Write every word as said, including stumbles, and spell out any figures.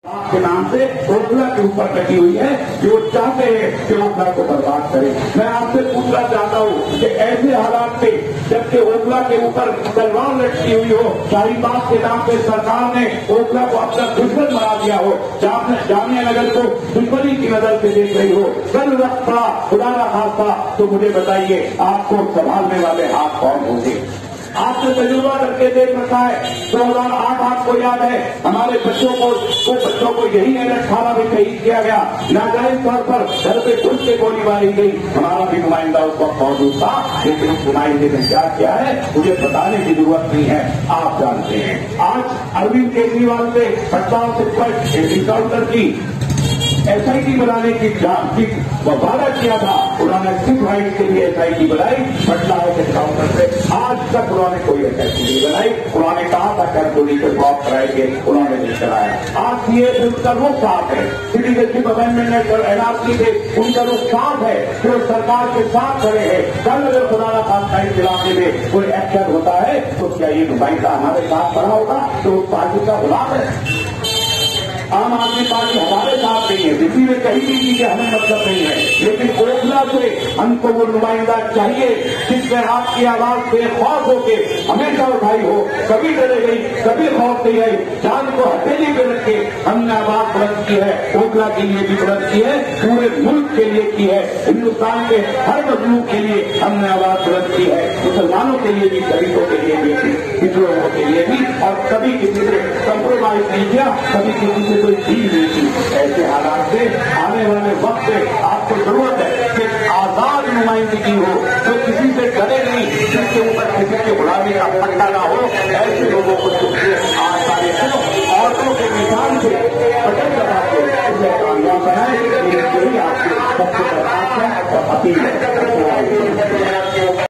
के नाम से ओखला के ऊपर कटी हुई है, जो चाहते हैं कि ओखला को बर्बाद करें। मैं आपसे पूछना चाहता हूँ कि ऐसे हालात में जबकि ओखला के ऊपर तलवार लटकी हुई हो, शाहीबाग के नाम पे सरकार ने ओखला को अपना दुश्मन बना दिया हो, जामिया नगर को दुश्मनी की नजर से देख रही हो, कल वक्त पड़ा खुदा ना खास्ता, तो मुझे बताइए आपको संभालने वाले हाथ कौन होंगे? आपने तजुर्बा करके देख रखा है। दो हजार आठ आपको याद है, हमारे बच्चों को को बच्चों को यही एलर्ट थाना में शहीद किया गया, नाजायज तौर पर घर पे घुस के गोली मारी गई। हमारा भी नुमाइंदा उस वक्त मौजूद था, लेकिन उस नुमाइंदे ने क्या किया है मुझे बताने की जरूरत नहीं है, आप जानते हैं। आज अरविंद केजरीवाल ने हड़ताल से इनकाउंटर की एसआईटी बनाने की जांच की वादा किया था, उन्होंने सिख राइट के लिए एसआईटी बनाई, पटना के काउंटर से आज तक उन्होंने कोई एसआईटी नहीं बनाई। उन्होंने कहा था कैलकुली पे ड्रॉप कराएंगे, उन्होंने नहीं कराया। आज ये उनका रुख साफ है, सिटीजनशिप अमेंडमेंट एनआरसी से उनका रुख साफ है, जो सरकार के साथ खड़े हैं। कल अगर खुदा ना खास्ता इस इलाके में कोई एक्शन होता है तो क्या ये नुमाइंदा हमारे साथ खड़ा होगा? तो उस पार्टी का गुलाम है। आम आदमी पार्टी हमारे साथ नहीं है, दिल्ली में कहीं भी चीजें हमें मतलब नहीं है, लेकिन ओखला से हमको वो नुमाइंदा चाहिए जिसने आपकी आवाज बेखौफ होके हमेशा उठाई हो, कभी डरे गई, कभी खौफ नहीं गई, जान को हथेली पे रख के हमने आवाज बुलंद की है। ओखला के लिए भी बुलंद की है, पूरे मुल्क के लिए की है, हिन्दुस्तान के हर मजलूम के लिए हमने आवाज बुलंद की है, मुसलमानों के लिए भी, दलितों के लिए भी, हिंदुओं के लिए भी, और कभी किसी से कंप्रोमाइज नहीं किया, कभी किसी से कोई डील नहीं की। ऐसे हालात से आने वाले वक्त में आपको जरूरत है कि आजाद नुमाइंदगी हो, जो किसी से डरे नहीं, जिसके ऊपर किसी की गुलामी का पट्टा ना हो, ऐसे लोगों को चुनिए। आज सारे औरतों के निशान से पटक लगा के उसे कामयाब बनाए, यही आपके सबसे बड़ा अपील है।